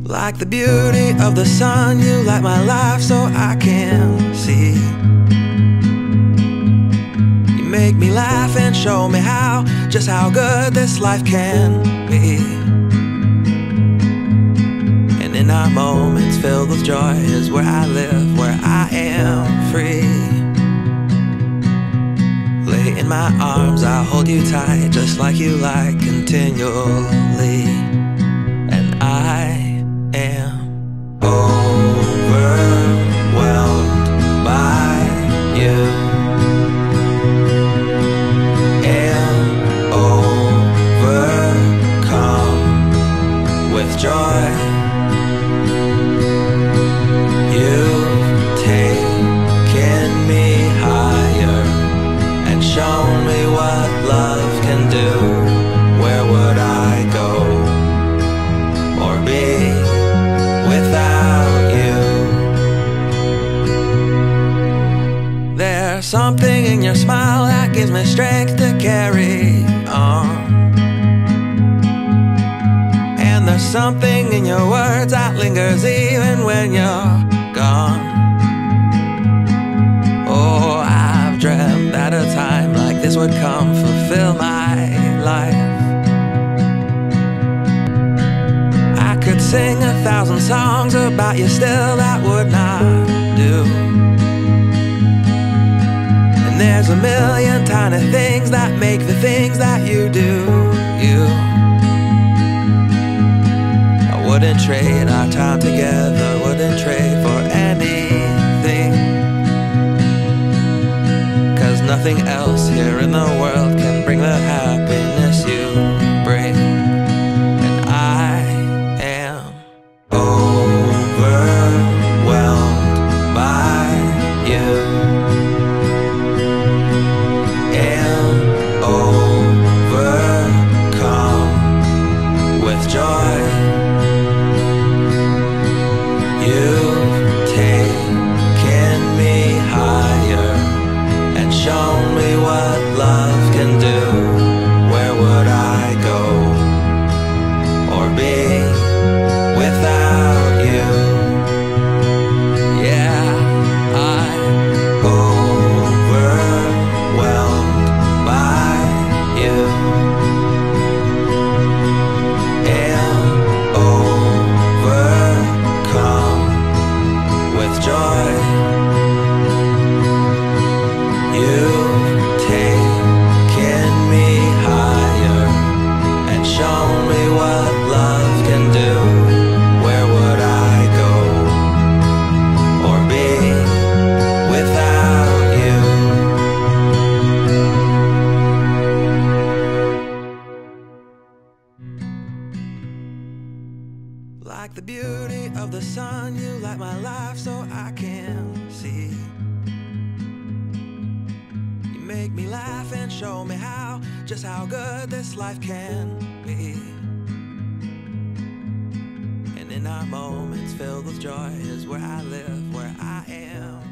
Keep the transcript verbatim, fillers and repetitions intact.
Like the beauty of the sun, you light my life so I can see. You make me laugh and show me how, just how good this life can be. And in our moments filled with joy is where I live, where I am free. Lay in my arms, I'll hold you tight, just like you like, continually. And I am overwhelmed by you, and overcome with joy. You've taken me higher and shown me what love can do. Where would I go or be without you? There's something in your smile that gives me strength to carry on. And there's something in your words that lingers even when you're gone. Oh, I've dreamt that a time like this would come, fulfill my life. I could sing a thousand songs about you, still that would not do. And there's a million tiny things that make the things that you do, you. I wouldn't trade our time together, wouldn't trade for anything. Cause nothing else here in the world can bring the happiness you bring. And I am overwhelmed by you, and overcome with joy. You've taken me higher and shown me what love can do. Where would I go or be without you? Yeah, I'm overwhelmed by you, and overcome with joy. You've taken me higher and shown me what love can do. Where would I go or be without you? Like the beauty of the sun, you light my life so I can see. You make me laugh and show me how, just how good this life can be. And in our moments filled with joy is where I live, where I am